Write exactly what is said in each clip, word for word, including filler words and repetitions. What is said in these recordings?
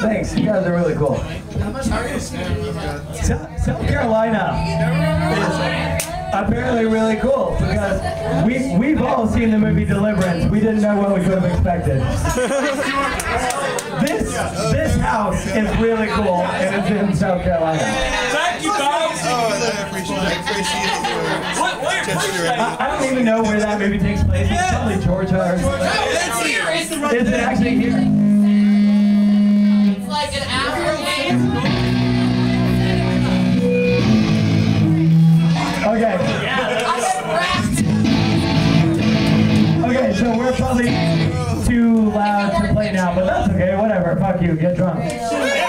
Thanks, you guys are really cool. South, South Carolina is apparently really cool because we, we've all seen the movie Deliverance. We didn't know what we could have expected. This, this house is really cool and it's in South Carolina. Thank you, guys. Oh, I appreciate, I appreciate What, what it. I, I don't even know where that movie takes place. It's probably Georgia or something. Is it actually here? It's like an hour game. Okay. Okay, so we're probably too loud to play now, but that's okay, whatever. Fuck you, get drunk. I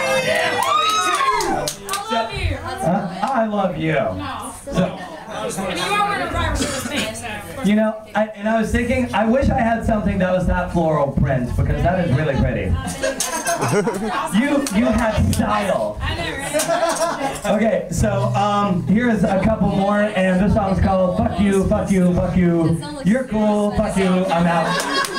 love you. Uh, I love you. So, And you are wearing a driver's with me, so. you know, I, and I was thinking, I wish I had something that was that floral print, because that is really pretty. You, you have style. I know, right? Okay, so um, here's a couple more, and this song's called Fuck You, Fuck You, Fuck You. You're cool, fuck you, I'm out.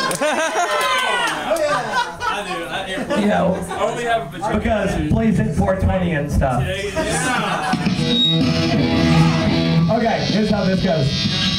I do. I hear. You know, I only have a vagina. because plays at four twenty and stuff. Okay, here's how this goes.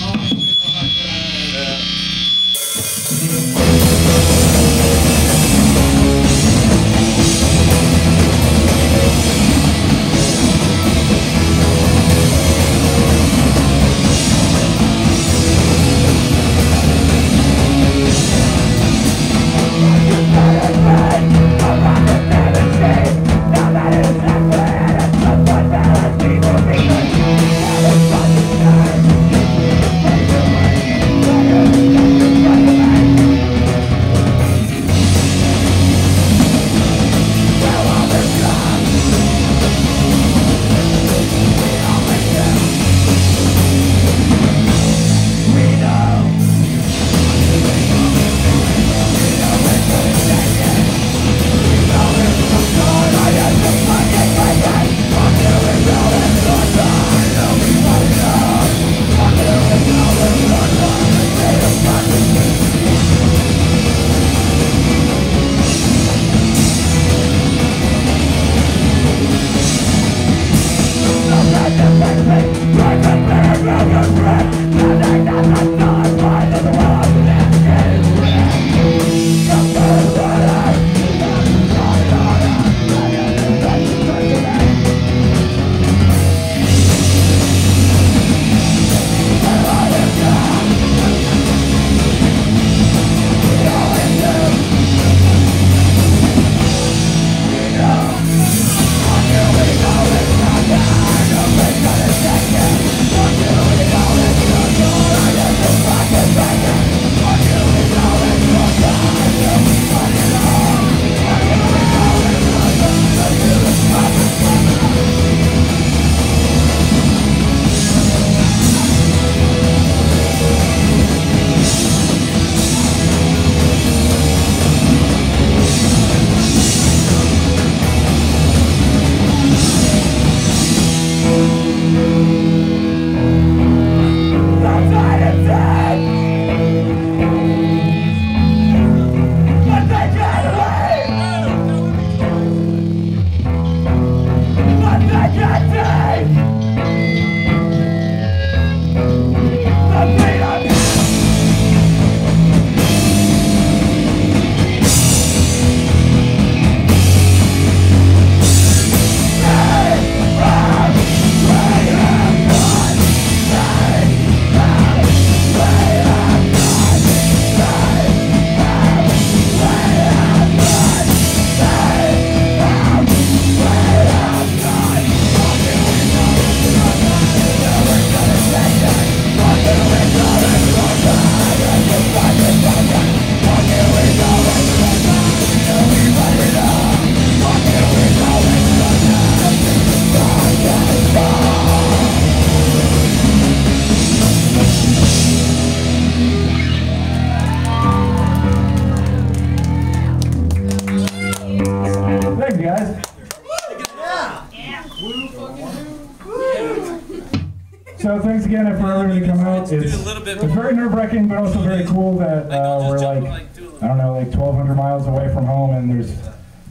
So thanks again for everybody to come out. It's, it's very nerve-wracking, but also very cool that uh, we're like, I don't know, like twelve hundred miles away from home, and there's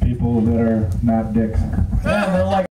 people that are not dicks. Yeah, they're like